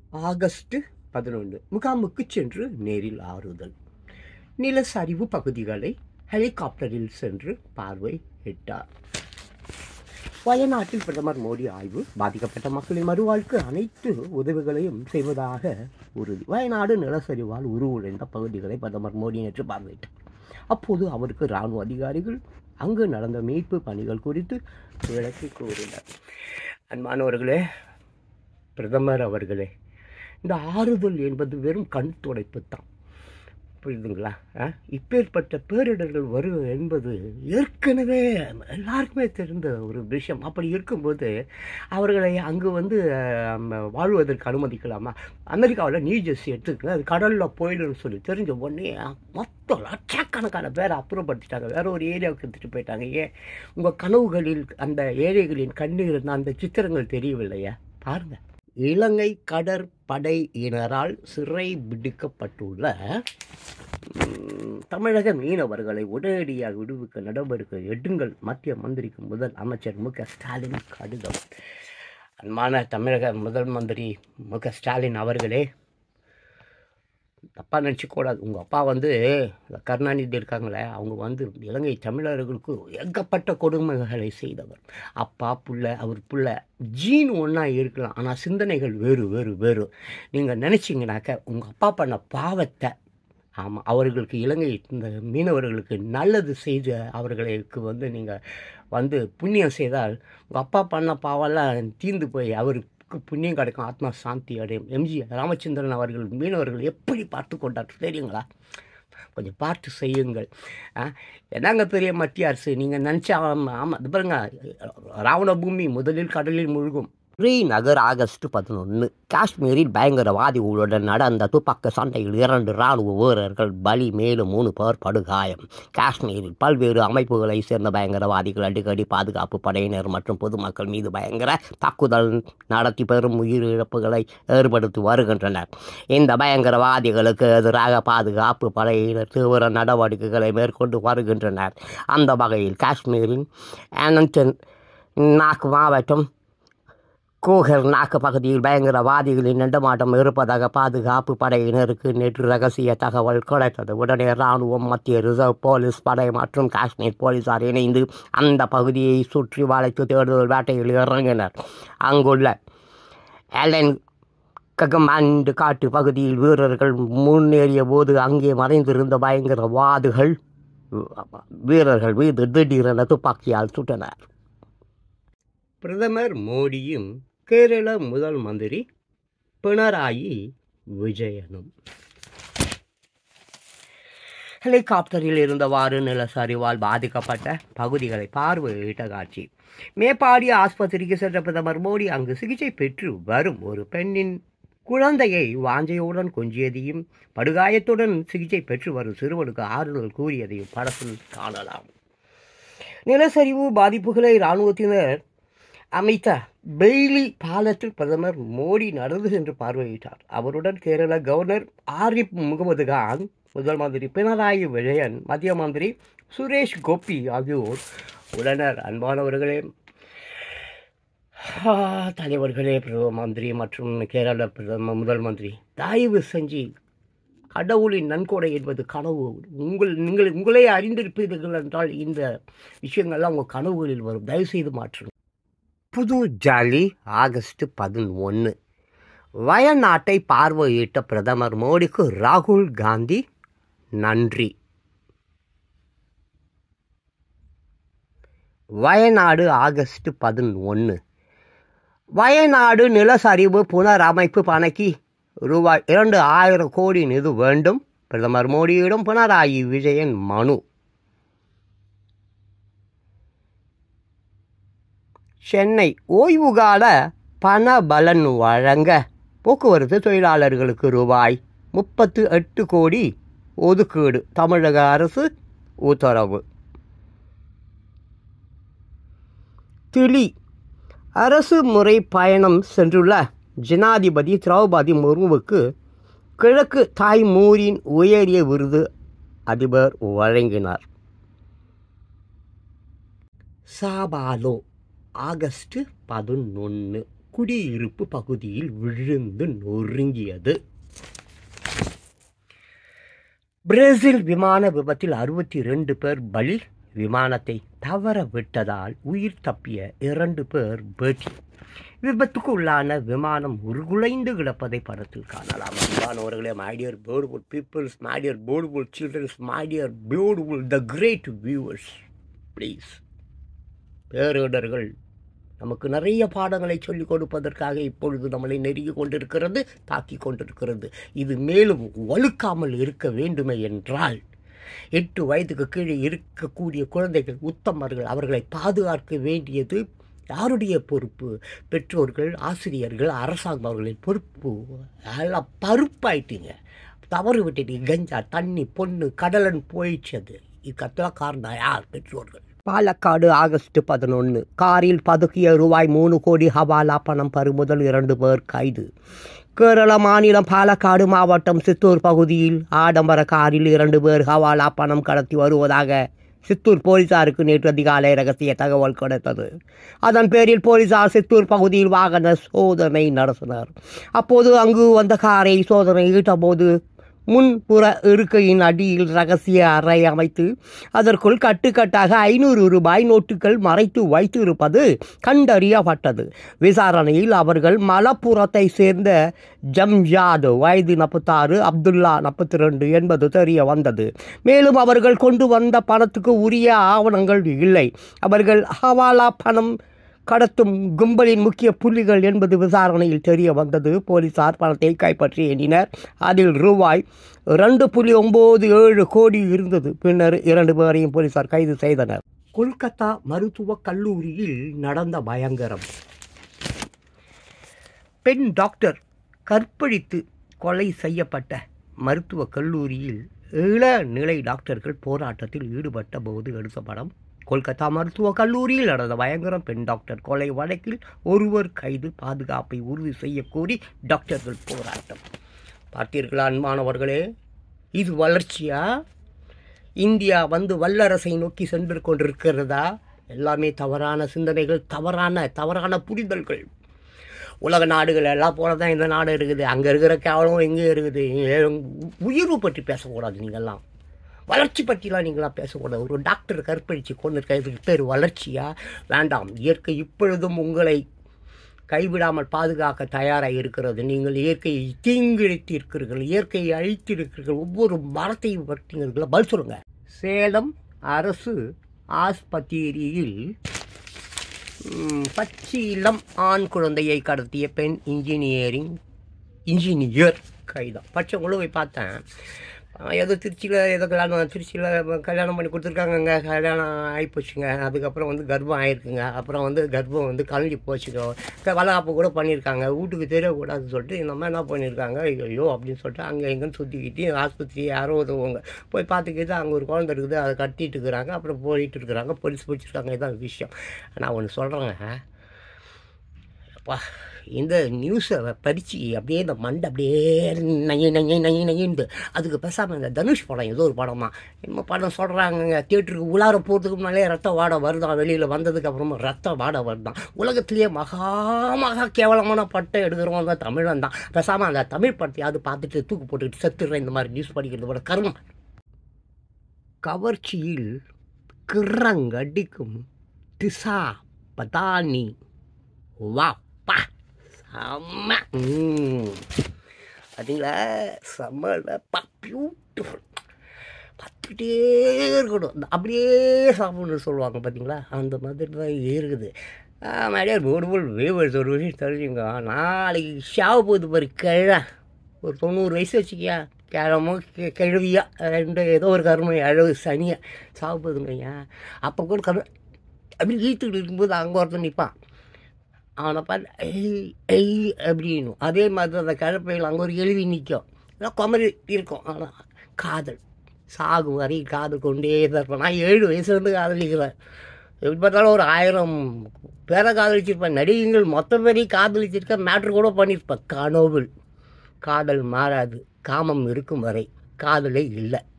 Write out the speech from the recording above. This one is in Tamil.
ஆகஸ்ட் 11 முகாமுக்கு சென்று நேரில் ஆறுதல். நிலச்சரிவு பகுதிகளை ஹெலிகாப்டரில் சென்று பார்வையிட்டார். வயநாட்டில் பிரதமர் மோடி ஆய்வு. பாதிக்கப்பட்ட மக்களின் மறுவாழ்வுக்கு அனைத்து உதவிகளையும் செய்வதாக உறுதி. வயநாடு நிலச்சரிவால் உருவுடைந்த பகுதிகளை பிரதமர் மோடி நேற்று பார்வையிட்டார். அப்போது அவருக்கு இராணுவ அதிகாரிகள் அங்கு நடந்த மீட்பு பணிகள் குறித்து விளக்கி கூறினார். அன்பானவர்களே, பிரதமர் அவர்களே, இந்த ஆறுதல் என்பது வெறும் கண் துடைப்பு தான். புரியுதுங்களா? இப்பேற்பட்ட பேரிடர்கள் வரும் என்பது ஏற்கனவே எல்லாருக்குமே தெரிந்த ஒரு விஷயம். அப்படி இருக்கும்போது அவர்களை அங்கு வாழ்வதற்கு அனுமதிக்கலாமா? அமெரிக்காவில் நியூஜெர்சி எடுத்துக்கலாம், அது கடலில் போயிடுன்னு சொல்லி தெரிஞ்ச உடனே மொத்தம் லட்சக்கணக்கான பேரை அப்புறப்படுத்திட்டாங்க, வேற ஒரு ஏரியாவுக்கு எடுத்துகிட்டு போயிட்டாங்க. ஏன்? உங்கள் கனவுகளில் அந்த ஏழைகளின் கண்ணீர் அந்த சித்திரங்கள் தெரியவில்லையா? பாருங்கள். இலங்கை கடற்படையினரால் சிறை பிடிக்கப்பட்டுள்ள தமிழக மீனவர்களை உடனடியாக விடுவிக்க நடவடிக்கை எடுங்கள். மத்திய மந்திரிக்கு முதல் அமைச்சர் மு க ஸ்டாலின் கடிதம். அன்பான தமிழக முதல் மந்திரி மு க ஸ்டாலின் அவர்களே, தப்பாக நினச்சிக்கூடாது. உங்கள் அப்பா கருணாநிதி இருக்காங்களே, அவங்க இலங்கை தமிழர்களுக்கு ஏகப்பட்ட கொடுமைகளை செய்தவர். அப்பா புள்ள, அவர் புள்ள ஜீன் ஒன்றா இருக்கலாம், ஆனால் சிந்தனைகள் வேறு வேறு வேறு. நீங்கள் நினச்சிங்கனாக்க உங்கள் அப்பா பண்ண பாவத்தை, ஆமாம், அவர்களுக்கு இலங்கை இந்த மீனவர்களுக்கு நல்லது செய்து அவர்களுக்கு நீங்கள் புண்ணியம் செய்தால் உங்கள் அப்பா பண்ண பாவெல்லாம் தீர்ந்து போய் அவருக்கு புண்ணியம் கிடைக்கும், ஆத்மா சாந்தி அடையும். எம்ஜி ராமச்சந்திரன் அவர்கள் மீனவர்கள் எப்படி பார்த்து கொண்டார் தெரியுங்களா? கொஞ்சம் பார்த்து செய்யுங்கள். என்னங்க பெரிய மத்திய அரசு, நீங்கள் நினச்சா ஆமாம், இது பாருங்க, ராவண பூமி முதலில் கடலில் முழுகும். ஸ்ரீநகர் ஆகஸ்ட் 11. காஷ்மீரில் பயங்கரவாதிகளுடன் நடந்த துப்பாக்கி சண்டையில் 2 இராணுவ வீரர்கள் பலி, மேலும் 3 பேர் படுகாயம். காஷ்மீரில் பல்வேறு அமைப்புகளை சேர்ந்த பயங்கரவாதிகள் அடிக்கடி பாதுகாப்பு படையினர் மற்றும் பொதுமக்கள் மீது பயங்கர தாக்குதல் நடத்தி பெரும் உயிரிழப்புகளை ஏற்படுத்தி வருகின்றனர். இந்த பயங்கரவாதிகளுக்கு எதிராக பாதுகாப்பு படையினர் தீவிர நடவடிக்கைகளை மேற்கொண்டு வருகின்றனர். அந்த வகையில் காஷ்மீரின் அனந்த்நாக் மாவட்டம் கோகர் நாக்கு பகுதியில் பயங்கரவாதிகளின் நடமாட்டம் இருப்பதாக பாதுகாப்பு படையினருக்கு நேற்று ரகசிய தகவல் கிடைத்தது. உடனே இராணுவம், மத்திய ரிசர்வ் போலீஸ் படை மற்றும் காஷ்மீர் போலீசார் இணைந்து அந்த பகுதியை சுற்றி வளைத்து தேடுதல் வேட்டையில் இறங்கினர். அங்குள்ள எலன் ககமாண்ட் காட்டு பகுதியில் வீரர்கள் முன்னேறிய போது அங்கே மறைந்திருந்த வீரர்கள் மீது திடீரென துப்பாக்கியால் சுட்டனர். பிரதமர் மோடியும் கேரள முதல் மந்திரி பினராயி விஜயனும் ஹெலிகாப்டரில் இருந்தவாறு நிலச்சரிவால் பாதிக்கப்பட்ட பகுதிகளை பார்வையிட்ட காட்சி. மேப்பாடி ஆஸ்பத்திரிக்கு சென்ற பிரதமர் மோடி அங்கு சிகிச்சை பெற்று வரும் ஒரு பெண்ணின் குழந்தையை வாஞ்சையுடன் கொஞ்சியதையும், படுகாயத்துடன் சிகிச்சை பெற்று வரும் சிறுவனுக்கு ஆறுதல் கூறியதையும் படத்தில் காணலாம். நிலச்சரிவு பாதிப்புகளை இராணுவத்தினர் அமைத்த பெய்லி பாலத்தில் பிரதமர் மோடி நடந்து சென்று பார்வையிட்டார். அவருடன் கேரள கவர்னர் ஆரிப் முகமது கான், முதல் மந்திரி பினராயி விஜயன், மத்திய மந்திரி சுரேஷ் கோபி ஆகியோர் உடனர். அன்பானவர்களே, தலைவர்களே, பிரதம மந்திரி மற்றும் கேரள முதல் மந்திரி, தயவு செஞ்சு கடவுளின் நன்கொடை என்பது கனவு. உங்களே அறிந்திருப்பீர்கள் என்றால் இந்த விஷயங்கள்லாம் உங்கள் கனவுகளில் வரும். தயவுசெய்து மாற்றுங்கள். புது ஜாலி ஆகஸ்ட் 11. வயநாட்டை பார்வையிட்ட பிரதமர் மோடிக்கு ராகுல் காந்தி நன்றி. வயநாடு ஆகஸ்ட் 11. வயநாடு நிலச்சரிவு புனரமைப்பு பணிக்கு ரூபாய் 2000 கோடி நிதி வேண்டும். பிரதமர் மோடியிடம் பினராயி விஜயன் மனு. சென்னை ஓய்வுகால பண பலன் வழங்க போக்குவரத்து தொழிலாளர்களுக்கு ரூபாய் 38 கோடி ஒதுக்கீடு, தமிழக அரசு உத்தரவு. தில்லி அரசு முறை பயணம் சென்றுள்ள ஜனாதிபதி திரௌபதி முர்முவுக்கு கிழக்கு தாய்மூரின் உயரிய விருது அதிபர் வழங்கினார். Sao Paulo August 11. குடியிருப்பு பகுதியில் விழுந்து நொறுங்கியது. பிரேசில் விமான விபத்தில் 62 பேர் பலி. விமானத்தை தவற விட்டதால் உயிர் தப்பிய 2 பேர் பேட்டி. விபத்துக்கு உள்ளான விமானம் உருகுலைந்து கிடப்பதை படத்தில் காணலாம். அன்பானவர்களே, my dear beautiful peoples, my dear beautiful childrens, my dear beautiful the great viewers, please, பேரிடர்கள் நமக்கு நிறைய பாடங்களை சொல்லிக் கொடுப்பதற்காக இப்பொழுது நம்மளை நெருங்கி கொண்டிருக்கிறது, தாக்கி கொண்டிருக்கிறது. இது மேலும் வலுக்காமல் இருக்க வேண்டுமே என்றால் 8 வயதுக்கு கீழே இருக்கக்கூடிய குழந்தைகள் உத்தமர்கள், அவர்களை பாதுகாக்க வேண்டியது யாருடைய பொறுப்பு? பெற்றோர்கள், ஆசிரியர்கள், அரசாங்கம் அவர்களின் பொறுப்பு. எல்லாம் பருப்பாயிட்டீங்க, தவறு விட்டுட்டீங்க. கஞ்சா, தண்ணி, பொண்ணு, கடலன் போயிடுச்சது. இதுக்கெல்லாம் காரணம் யார்? பெற்றோர்கள். பாலக்காடு ஆகஸ்ட் 11 காரில் பதுக்கிய ரூபாய் 3 கோடி ஹவாலா பணம் பறிமுதல், 2 பேர் கைது. கேரள மாநிலம் பாலக்காடு மாவட்டம் சித்தூர் பகுதியில் ஆடம்பர காரில் 2 பேர் ஹவாலா பணம் கடத்தி வருவதாக சித்தூர் போலீசாருக்கு நேற்று அதிகாலை ரகசிய தகவல் கிடைத்தது. அதன் பேரில் போலீசார் சித்தூர் பகுதியில் வாகன சோதனை நடத்தினர். அப்போது அங்கு வந்த காரை சோதனையிட்ட போது முன்புற இருக்கையின் அடியில் ரகசிய அறை அமைத்து அதற்குள் கட்டுக்கட்டாக 500 ரூபாய் நோட்டுகள் மறைத்து வைத்திருப்பது கண்டறியப்பட்டது. விசாரணையில் அவர்கள் மலப்புரத்தை சேர்ந்த ஜம்ஜாத் வயது 46, அப்துல்லா 42 என்பது தெரிய வந்தது. மேலும் அவர்கள் கொண்டு வந்த பணத்துக்கு உரிய ஆவணங்கள் இல்லை. அவர்கள் ஹவாலா பணம் கடத்தும் கும்பலின் முக்கிய புள்ளிகள் என்பது விசாரணையில் தெரிய வந்தது. போலீசார் பணத்தை கைப்பற்றி எண்ணினர். அதில் ரூபாய் 2.97 கோடி இருந்தது. பின்னர் 2 பேரையும் போலீசார் கைது செய்தனர். கொல்கத்தா மருத்துவக் கல்லூரியில் நடந்த பயங்கரம். பெண் டாக்டர் கற்பழித்து கொலை செய்யப்பட்ட மருத்துவக் கல்லூரியில் இளநிலை டாக்டர்கள் போராட்டத்தில் ஈடுபட்ட போது எடுத்த படம். கொல்கத்தா மருத்துவக் கல்லூரியில் நடந்த பயங்கரம். பெண் டாக்டர் கொலை வழக்கில் ஒருவர் கைது. பாதுகாப்பை உறுதி செய்யக்கோரி டாக்டர்கள் போராட்டம். பார்த்தீர்களா அன்பானவர்களே, இது வளர்ச்சியா? இந்தியா வல்லரசை நோக்கி சென்று கொண்டிருக்கிறதா? எல்லாமே தவறான சிந்தனைகள், தவறான புரிதல்கள். உலக நாடுகள் எல்லாம் போல தான் இந்த நாடு இருக்குது. அங்கே இருக்கிற கேவலம் எங்கே இருக்குது? உயிர்வு பற்றி பேசக்கூடாது. நீங்கள்லாம் வளர்ச்சி பற்றிலாம் நீங்களாம் பேசக்கூடாது. ஒரு டாக்டர் கற்பழித்து கொண்டு இருக்கிறதுக்கு பேர் வளர்ச்சியா? வேண்டாம். இயற்கை இப்பொழுதும் உங்களை கைவிடாமல் பாதுகாக்க தயாராக இருக்கிறது. நீங்கள் இயற்கையை தீங்கிழைத்திருக்கிறீர்கள், இயற்கையை அழித்திருக்கிறீர்கள். ஒவ்வொரு மரத்தையும் பற்றிங்களா? பதில் சொல்லுங்க. சேலம் அரசு ஆஸ்பத்திரியில் பச்சை இளம் ஆண் குழந்தையை கடத்திய பெண் இன்ஜினியர் கைதான். பச்சை போய் பார்த்தேன். ஏதோ திருச்சியில் கல்யாணம் பண்ணி கொடுத்துருக்காங்கங்க. கல்யாணம் ஆகிப்போச்சுங்க. அதுக்கப்புறம் கர்ப்பம் ஆகிருக்குங்க. அப்புறம் கர்ப்பம் கலைஞ்சி போச்சுங்க. வளகாப்பு கூட பண்ணியிருக்காங்க. வீட்டுக்கு தெரியக்கூடாதுன்னு சொல்லிட்டு இந்த மாதிரி என்ன பண்ணியிருக்காங்க. ஐயோ அப்படின்னு சொல்லிட்டு அங்கே எங்கேன்னு சுற்றிக்கிட்டு ஆஸ்பத்திரி யாரோ உதவுங்க போய் பார்த்துக்கிட்டு அங்கே ஒரு குழந்தை இருக்குது, அதை கட்டிட்டு இருக்கிறாங்க. அப்புறம் போயிட்டு இருக்கிறாங்க. போலீஸ் பிடிச்சிருக்காங்க. இதான் விஷயம். நான் ஒன்று சொல்கிறேங்க. அப்பா, இந்த நியூஸை படித்து அப்படியே இந்த மண்டை அப்படியே நையிந்து அதுக்கு பேசாமல் இந்த தனுஷ் படம் ஏதோ ஒரு படமா என்ன படம் சொல்கிறாங்க. தியேட்டருக்கு உள்ளார போகிறதுக்கு முன்னாலே ரத்த வாடை வருதான். வெளியில் வந்ததுக்கு அப்புறமா ரத்த வாடை வருதான். உலகத்திலேயே மகா கேவலமான பட்டம் எடுக்கிறவங்க தான் தமிழன் தான். பேசாமல் அந்த தமிழ் படத்தையாவது பார்த்துட்டு தூக்கு போட்டுக்கிட்டு செத்துடுறேன். இந்த மாதிரி நியூஸ் படிக்கிறது கூட கர்மம். கவர்ச்சியில் கிரங்கடிக்கும் திசா பதானி. வா பா செம்ம. பார்த்தீங்களா? செம்ம பியூட்டிஃபுல். பார்த்துக்கிட்டே இருக்கணும். அப்படியே சாப்பிட்ணுன்னு சொல்லுவாங்க பார்த்தீங்களா? அந்த மாதிரி தான் இருக்குது. நிறைய பியூட்டிஃபுல் வியூவர்ஸ் ஒரு விஷயம் தெரிஞ்சுங்க. நாளைக்கு ஷாவு போகுது பாரு கிழ. ஒரு 90 வயசு வச்சுக்கியா, கிழமோ கிழவியா ஏதோ ஒரு கருமை அழகு சனியாக சாவு போகுதுங்க. அப்போ கூட அப்படி ஈத்துக்கிட்டு இருக்கும்போது அங்கே ஒருத்தன் நிற்பான். அவனை பார்த்து எய் அப்படின்னு. அதே மாதிரி அந்த கிழப்பையில் அங்கே ஒரு எழுதி நிற்கும். இல்லை குமரி இருக்கும். ஆனால் காதல் சாகும் வரை காதல் கொண்டே தான் இருப்பேன். நான் 7 வயசுலேருந்து காதலிக்கிறேன். எப்படி பார்த்தாலும் ஒரு 1000 பேரை காதலிச்சிருப்பேன். நடிகைகள் மொத்த பேரையும் காதலிச்சிருக்கேன். மேட்ரு கூட பண்ணியிருப்பேன். காணோவில் காதல் மாறாது. காமம் இருக்கும் வரை காதலே இல்லை.